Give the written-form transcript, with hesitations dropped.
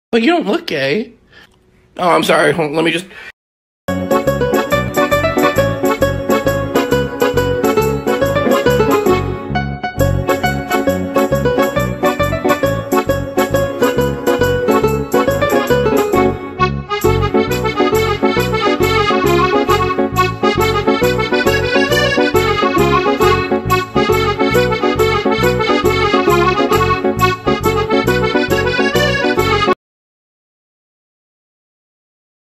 But you don't look gay. Oh, I'm sorry. Hold on, let me just